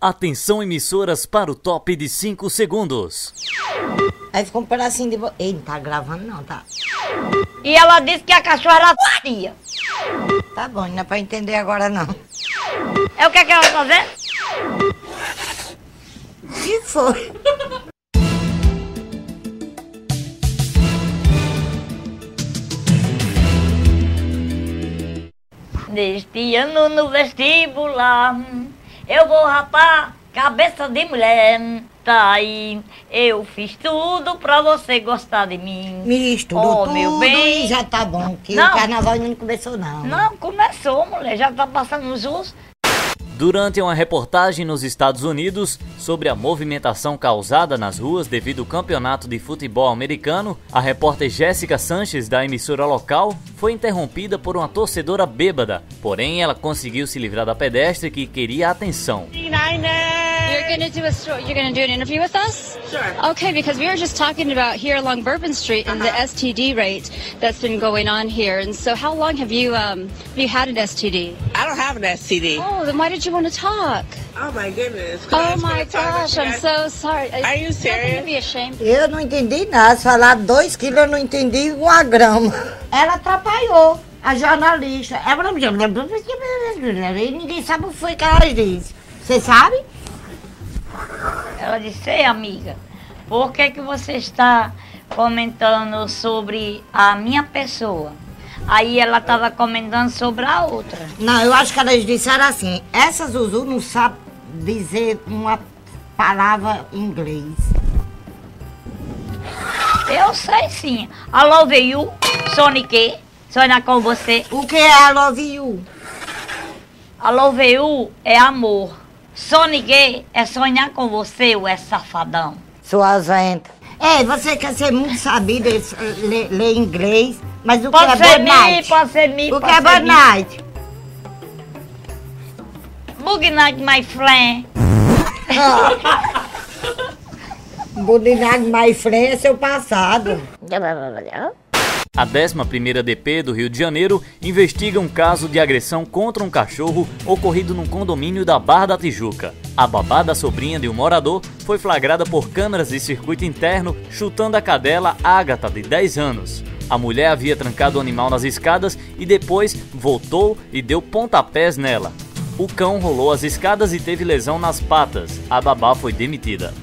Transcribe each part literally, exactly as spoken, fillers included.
Atenção, emissoras, para o top de cinco segundos. Aí ficou um pedacinho de... Bo... Ei, não tá gravando não, tá? E ela disse que a cachorra era tia. Tá bom, não é pra entender agora não. É o que é que ela vai fazer? Que foi? Neste ano no vestibular, eu vou rapar cabeça de mulher. Tá aí, eu fiz tudo pra você gostar de mim. Misturou Oh, tudo meu bem. e já tá bom, que Não. o carnaval ainda não começou não. Não, começou, mulher, já tá passando os jus. Durante uma reportagem nos Estados Unidos sobre a movimentação causada nas ruas devido ao campeonato de futebol americano, a repórter Jéssica Sanches, da emissora local, foi interrompida por uma torcedora bêbada. Porém, ela conseguiu se livrar da pedestre que queria atenção. You're gonna do a sto- you're gonna do an interview with us? Sure. Okay, because we were just talking about here along Bourbon Street and the S T D rate that's been going on here. And so, how long have you um have you had an S T D? I don't have an S T D. Oh, then why did you want to talk? Oh my goodness. Oh my gosh, I'm so sorry. Are you Nothing serious? to be ashamed. Eu não entendi nada, se falar dois quilos eu não entendi uma grama. Ela atrapalhou a jornalista. E ninguém sabe o que foi que ela disse. Você sabe? Ela disse, ei, amiga, por que que você está comentando sobre a minha pessoa? Aí ela estava comentando sobre a outra. Não, eu acho que elas disseram assim, essa Zuzu não sabe dizer uma palavra em inglês. Eu sei sim. I love you, Sonic, sonhar com você. O que é I love you? I love you é amor. Sonic é sonhar com você, ou é safadão. Sua venta. Ei, você quer ser muito sabida, ler, ler inglês, mas o Pode que é ser good me, night? pode ser me, O que pode é ser good me. night? Good night, my friend. Good night, my friend, é seu passado. A décima primeira D P do Rio de Janeiro investiga um caso de agressão contra um cachorro ocorrido num condomínio da Barra da Tijuca. A babá da sobrinha de um morador foi flagrada por câmeras de circuito interno chutando a cadela Ágata, de dez anos. A mulher havia trancado o animal nas escadas e depois voltou e deu pontapés nela. O cão rolou as escadas e teve lesão nas patas. A babá foi demitida.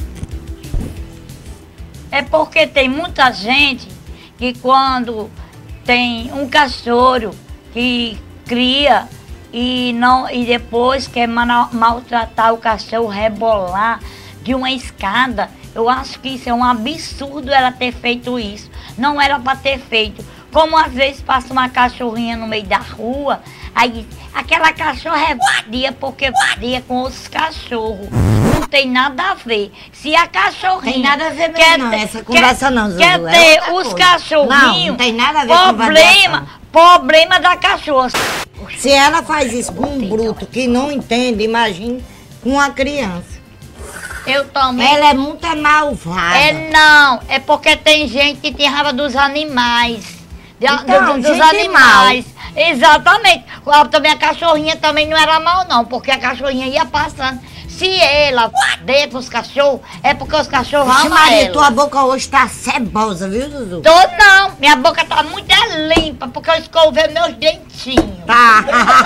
É porque tem muita gente que quando tem um cachorro que cria e, não, e depois quer mal- maltratar o cachorro, rebolar de uma escada, eu acho que isso é um absurdo ela ter feito isso. Não era para ter feito. Como às vezes passa uma cachorrinha no meio da rua, aí aquela cachorra é vadia porque vadia com outros cachorros. Não tem nada a ver. Se a cachorrinha... Tem nada a ver mesmo quer não, ter- essa conversa não, Zuzu. Quer é ter outra os coisa. cachorrinhos... Não, não tem nada a ver com problema, avaliação. problema da cachorra. Se ela faz isso com um bruto que não entende, imagine com uma criança. Eu também... Ela é muito malvada. É não, é porque tem gente que tem raiva dos animais. De- Então, do- dos gente animais. Exatamente. A, também a cachorrinha também não era mal não, porque a cachorrinha ia passando. Se ela dentro os cachorros, é porque os cachorros Vixe, amam Maria, ela. tua boca hoje tá cebosa, viu, Zuzu? Tô não, minha boca tá muito é limpa, porque eu escovei meus dentinhos. Tá.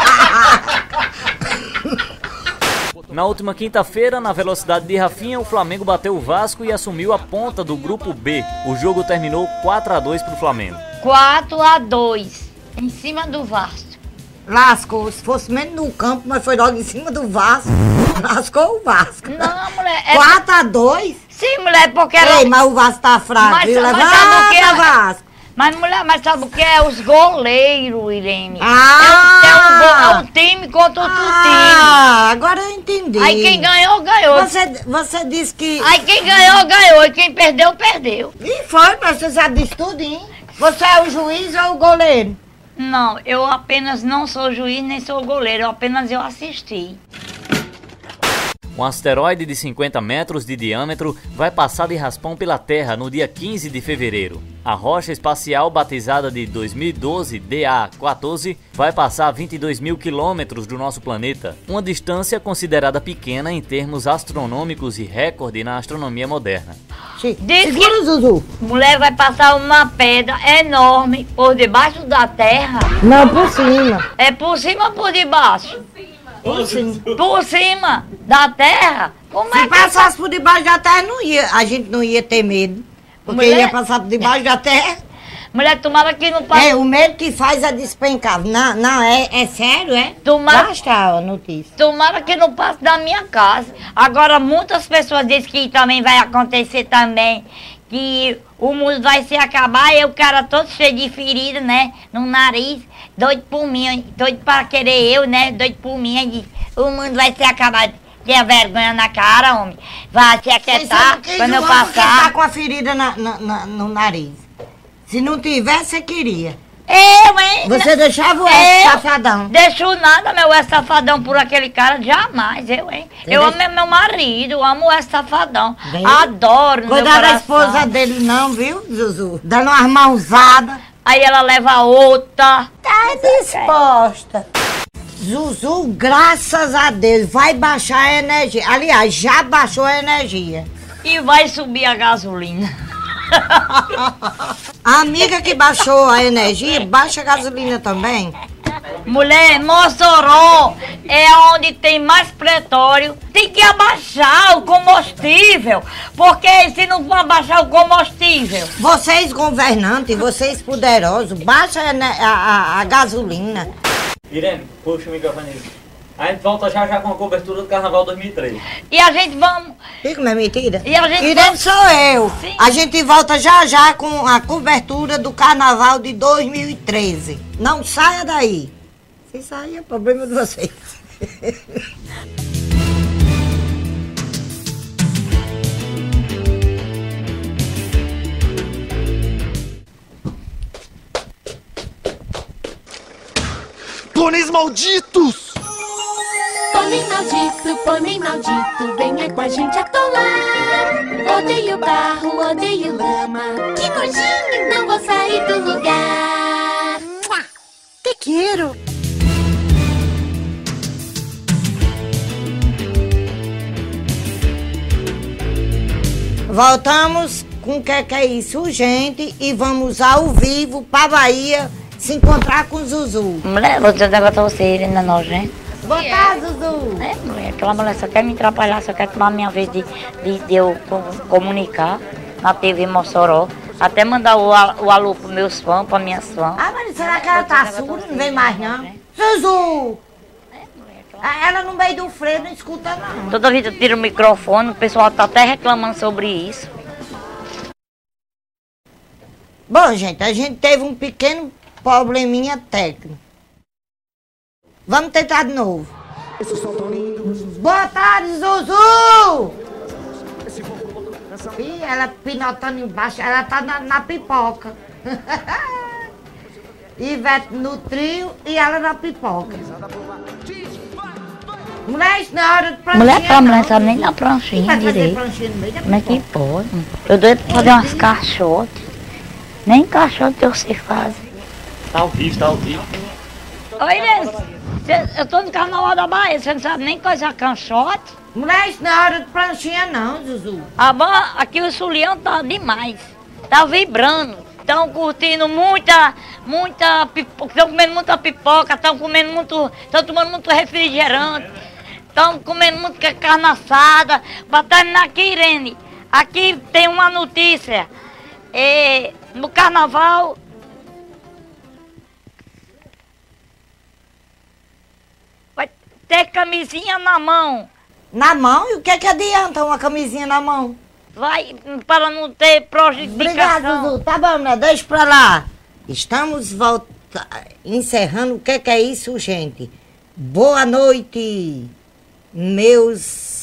Na última quinta-feira, na velocidade de Rafinha, o Flamengo bateu o Vasco e assumiu a ponta do grupo B. O jogo terminou quatro a dois para o Flamengo. quatro a dois, em cima do Vasco. Lascou, se fosse menos no campo, mas foi logo em cima do Vasco. Lascou o Vasco. Não, mulher, é... quatro a dois? Sim, mulher, porque era... Ei, mas o Vasco tá fraco, Mas- viu? mas Levanta, sabe o que é? Vasco. Mas, mulher, mas sabe o que é? Os goleiros, Irene. Ah! É, um, é, um, go- é um time contra outro Ah, agora eu entendi. time. Aí quem ganhou, ganhou. Você, você disse que... Aí quem ganhou, ganhou. E quem perdeu, perdeu. E foi, mas você sabe disso tudo, hein? Você é o juiz ou o goleiro? Não, eu apenas não sou juiz nem sou goleiro. Eu apenas eu assisti. Um asteroide de cinquenta metros de diâmetro vai passar de raspão pela Terra no dia quinze de fevereiro. A rocha espacial, batizada de dois mil e doze D A quatorze, vai passar a vinte e dois mil quilômetros do nosso planeta, uma distância considerada pequena em termos astronômicos e recorde na astronomia moderna. Diz Segura, que Zuzu. mulher vai passar uma pedra enorme por debaixo da terra. Não, por cima. É por cima ou por debaixo? Por cima. Por cima da terra? Como é Se que passasse por debaixo da terra, não ia, a gente não ia ter medo. Porque Mulher- ia passar por debaixo da terra. mulher tomara que não passe? É, o medo que faz é despencar. Não, não é, é sério, é? Tomara- Basta a notícia. Tomara que não passe da minha casa. Agora, muitas pessoas dizem que também vai acontecer também, que o mundo vai se acabar e o cara todo cheio de ferida, né, no nariz, doido por mim, doido pra querer eu, né, doido por mim, aí diz, o mundo vai se acabar. Tenha vergonha na cara, homem. Vai se Vocês aquietar sabem que quando eu João porque tá passar. com a ferida na- na- na- no nariz. Se não tivesse, você queria. Eu, hein? Você deixava o Eu? S safadão. Deixo nada, meu é safadão por aquele cara, jamais, eu, hein? Você eu deixa- amo meu marido, amo o é safadão. Bem- Adoro, no meu Cuidado da coração. esposa dele não, viu, Zuzu? Dando umas mãozadas. Aí ela leva outra. Tá disposta. Zuzu, graças a Deus, vai baixar a energia. Aliás, já baixou a energia. E vai subir a gasolina. A amiga que baixou a energia, baixa a gasolina também. Mulher, Mossoró é onde tem mais pretório. Tem que abaixar o combustível. Porque se não for abaixar o combustível. Vocês governantes, vocês poderosos, baixa a, ene- a- a- a gasolina. Irene, puxa o microfone. A gente volta já já com a cobertura do Carnaval dois mil e treze. E a gente vamos. Fica, minha mentira. E a gente Irene vai- sou eu. Sim. A gente volta já já com a cobertura do Carnaval de dois mil e treze. Não saia daí. Se sair é problema de vocês. Pôneis malditos! Pônei maldito, pônei maldito, venha com a gente atolar. Odeio barro, odeio lama. Que nojinho, não vou sair do lugar. Te quero. Voltamos com o que, que é isso, gente, e vamos ao vivo pra Bahia se encontrar com o Zuzu. Mulher, vou dizer um negócio pra você, ele não é nojento. Boa tarde, Zuzu. É, mulher, aquela mulher só quer me atrapalhar, só quer tomar a minha vez de, de, de eu co- comunicar na T V Mossoró. Até mandar o, a- o alô pros meus fãs, pra minhas fãs. Ah, mas será que ela tá surda? Não vem mais, não? Zuzu! Ah, ela no meio do freio não escuta, não. Toda vez eu tiro o microfone, o pessoal tá até reclamando sobre isso. Bom, gente, a gente teve um pequeno probleminha técnico. Vamos tentar de novo. Boa tarde, Zuzu! Ih, ela pinotando embaixo, ela tá na, na pipoca. Ivete no trio e ela na pipoca. Mulher, isso não é hora de pranchinha. Mulher pra mulher não. sabe nem dar pranchinha Vai fazer direito. pranchinha no meio da Como é que pipoca. pode? Eu doido pra fazer umas caixotes. Nem caixote eu sei fazer. Tá ao vivo, tá ao vivo. Oi, Inês, cê- eu tô no Carnaval da Bahia, você não sabe nem coisar caixote? Mulher, isso não é hora de pranchinha não, Zuzu. A ba- aqui o Sulião tá demais. Tá vibrando. Estão curtindo muita, muita pipoca. Estão comendo muita pipoca, estão comendo muito. Estão tomando muito refrigerante. Estão comendo muita carne assada. Pra terminar aqui, Irene, aqui tem uma notícia. É, no carnaval. Vai ter camisinha na mão. Na mão? E o que é que adianta uma camisinha na mão? Vai, para não ter Obrigado, prejudicação. Zuzu. Tá bom, né? Deixa pra lá. Estamos volta... encerrando. O que é que é isso, gente? Boa noite, meus